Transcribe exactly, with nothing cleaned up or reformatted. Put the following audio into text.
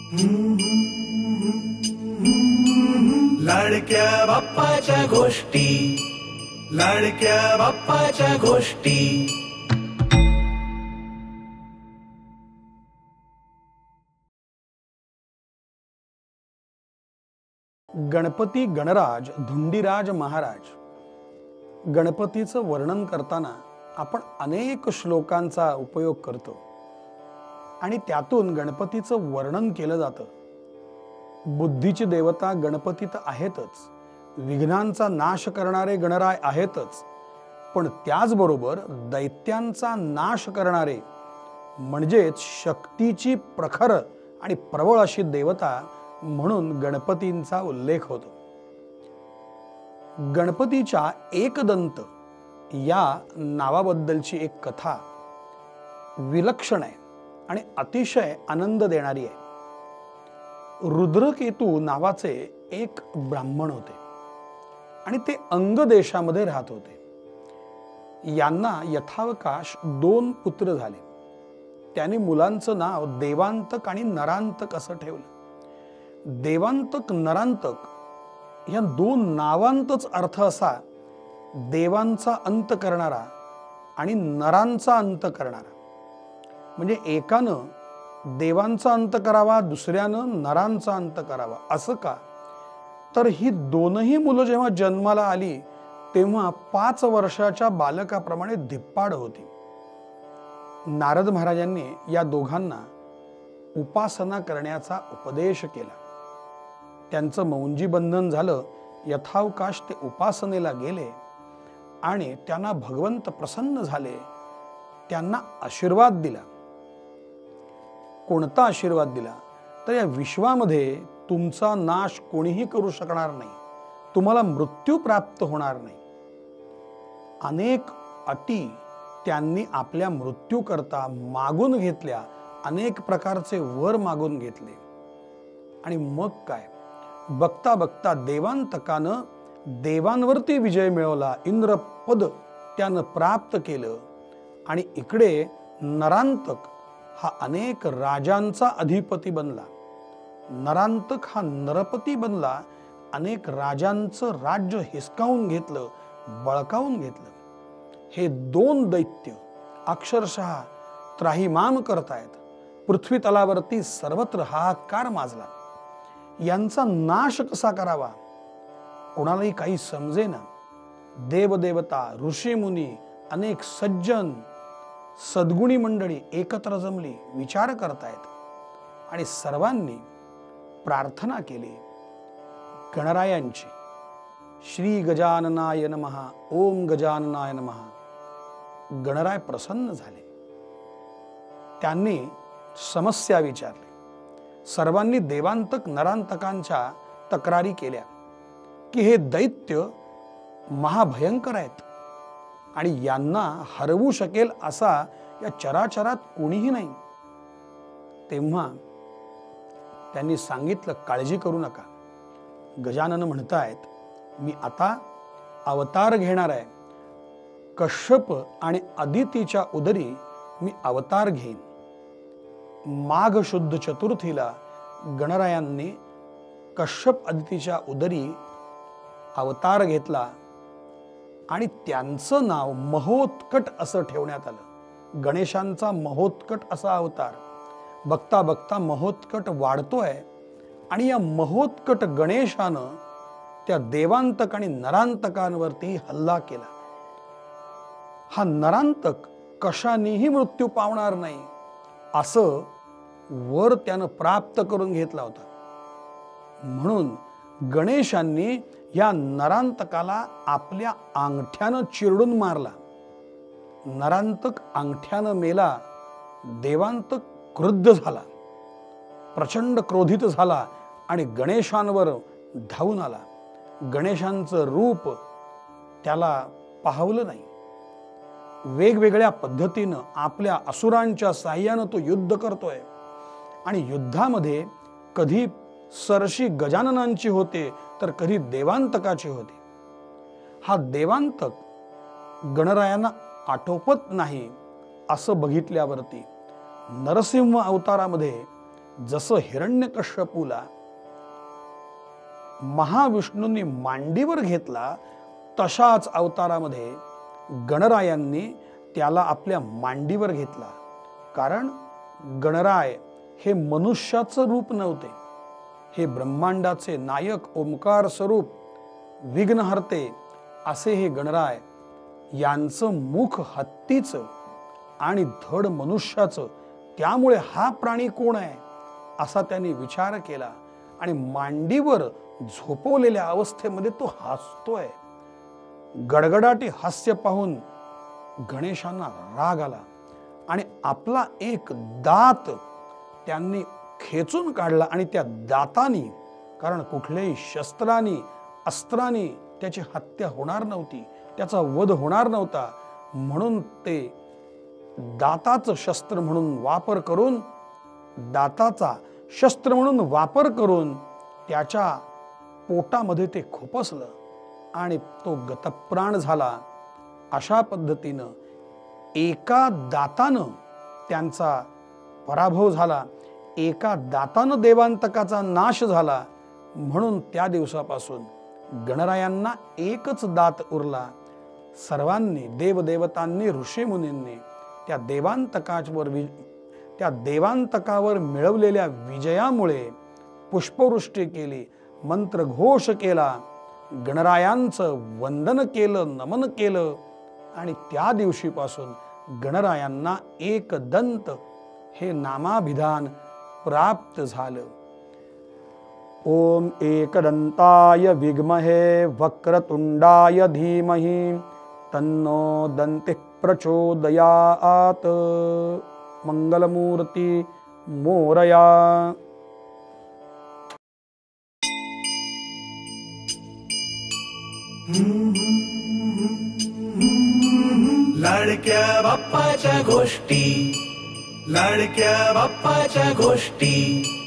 लाडक्या बाप्पाच्या गोष्टी, लाडक्या बाप्पाच्या गोष्टी। गणपती गणराज धुंडीराज महाराज। गणपतीचं वर्णन करताना आपण अनेक श्लोकांचा उपयोग करतो आणि त्यातून गणपतीचं वर्णन केलं जातं। बुद्धीची देवता गणपती तर आहेतच, विघ्नांचा नाश करणारे गणराय आहेतच, पण त्याचबरोबर दैत्यांचा नाश करणारे म्हणजेच शक्तीची प्रखर आणि प्रबळ अशी देवता म्हणून गणपतींचा उल्लेख होतो। गणपतीच्या एकदंत या नावाबद्दलची एक कथा विलक्षण आहे आणि अतिशय आनंद देणारी आहे। रुद्रकेतू नावाचे एक ब्राह्मण होते आणि ते अंग देशामध्ये राहत होते। यांना यथावकाश दोन पुत्र झाले। त्यांनी मुलांचं नाव देवांतक आणि नरांतक असं ठेवलं। देवांतक नरांतक या दोन नावांतच अर्थ असा देवांचा अंत करणारा आणि नरांचा अंत करणारा, म्हणजे एकानं देवांचा अंत करावा, दुसऱ्यानं नरांचा अंत करावा। असं का? तर ही दोनही मुलं जेव्हा जन्माला आली तेव्हा पाच वर्षाच्या बालकाप्रमाणे धिप्पाड होती। नारद महाराजांनी या दोघांना उपासना करण्याचा उपदेश केला। त्यांचं मौंजी बंधन झालं। यथावकाश ते उपासनेला गेले आणि त्यांना भगवंत प्रसन्न झाले, त्यांना आशीर्वाद दिला। कोणता आशीर्वाद दिला? तर या विश्वामध्ये तुमचा नाश कोणीही करू शकणार नाही, तुम्हाला मृत्यू प्राप्त होणार नाही। अनेक अटी त्यांनी आपल्या मृत्यू करता मागून घेतल्या, अनेक प्रकारचे वर मागून घेतले आणि मग काय, बघता बघता देवांतकानं देवांवरती विजय मिळवला, इंद्रपद त्यानं प्राप्त केलं आणि इकडे नरांतक हा अनेक राजांचा अधिपती बनला। नरांतक हा नरपती बनला, अनेक राजांचं राज्य हिसकावून घेतलं, बळकावून घेतलं। हे दोन दैत्य अक्षरशः त्राहिमाम करतायत। पृथ्वी तलावरती सर्वत्र हाहाकार माजला। यांचा नाश कसा करावा कोणालाही काही समजेना। देवदेवता, ऋषी मुनी, अनेक सज्जन सद्गुणी मंडळी एकत्र जमली, विचार करतायत आणि सर्वांनी प्रार्थना केली गणरायांची। श्री गजाननाय नमः, ओम गजाननाय नमः। गणराय प्रसन्न झाले। त्यांनी समस्या विचारली। सर्वांनी देवांतक नरांतकांच्या तक्रारी केल्या की हे दैत्य महाभयंकर आहेत आणि यांना हरवू शकेल असा या चराचरात कोणीही नाही। तेव्हा त्यांनी सांगितलं, काळजी करू नका। गजानन म्हणतायत, मी आता अवतार घेणार आहे। कश्यप आणि अदितीच्या उदरी मी अवतार घेईन। माघ शुद्ध चतुर्थीला गणरायांनी कश्यप अदितीच्या उदरी अवतार घेतला आणि त्यांचं नाव महोत्कट असं ठेवण्यात आलं। गणेशांचा महोत्कट असा अवतार। बघता बघता महोत्कट वाढतोय आणि या महोत्कट गणेशानं त्या देवांतक आणि नरांतकांवरती हल्ला केला। हा नरांतक कशानेही मृत्यू पावणार नाही असं वर त्यानं प्राप्त करून घेतला होता। म्हणून गणेशांनी या नरांतकाला आपल्या अंगठ्यानं चिरडून मारला। नरांतक अंगठ्यानं मेला। देवांतक क्रुद्ध झाला, प्रचंड क्रोधित झाला आणि गणेशांवर धावून आला। गणेशांचं रूप त्याला पाहवलं नाही। वेगवेगळ्या पद्धतीनं आपल्या असुरांच्या साह्यानं तो युद्ध करतोय आणि युद्धामध्ये कधी सरशी गजाननांची होते तर कधी देवांतकाची होते। हा देवांतक गणरायांना आटोपत नाही असं बघितल्यावरती नरसिंह अवतारामध्ये जसं हिरण्यकश्यपूला महाविष्णूंनी मांडीवर घेतला, तशाच अवतारामध्ये गणरायांनी त्याला आपल्या मांडीवर घेतला. कारण गणराय हे मनुष्याचं रूप नव्हते, हे ब्रह्मांडाचे नायक ओंकार स्वरूप विघ्नहर्ते असे हे गणराय. यांचं मुख हत्तीचं आणि धड मनुष्याचं, त्यामुळे हा प्राणी कोण आहे असा त्यांनी विचार केला. आणि मांडीवर झोपवलेल्या अवस्थेमध्ये तो हसतोय. गडगडाटी हास्य पाहून गणेशांना राग आला आणि आपला एक दात त्यांनी खेचून काढला आणि त्या दातानी, कारण कुठल्याही शस्त्रांनी अस्त्रांनी त्याची हत्या होणार नव्हती, त्याचा वध होणार नव्हता, म्हणून ते दाताचं शस्त्र म्हणून वापर करून दाताचा शस्त्र म्हणून वापर करून त्याच्या पोटामध्ये ते खुपसलं आणि तो गतप्राण झाला. अशा पद्धतीनं एका दातानं त्यांचा पराभव झाला, एका दातानं देवांतकाचा नाश झाला. म्हणून त्या दिवसापासून गणरायांना एकच दात उरला. सर्वांनी देवदेवतांनी ऋषीमुनींनी त्या देवांतकावर त्या देवांतकावर मिळवलेल्या विजयामुळे पुष्पवृष्टी केली, मंत्रघोष केला, गणरायांचं वंदन केलं, नमन केलं. आणि त्या दिवशीपासून गणरायांना एकदंत हे नामाभिधान प्राप्त झालं. ओम एकदंताय विद्महे वक्रतुंडाय धीमहि तन्नो दन्तिः प्रचोदयात्. मंगलमूर्ती मोरया. लाडक्या बाप्पाच्या गोष्टी, लाडक्या बाप्पाच्या गोष्टी.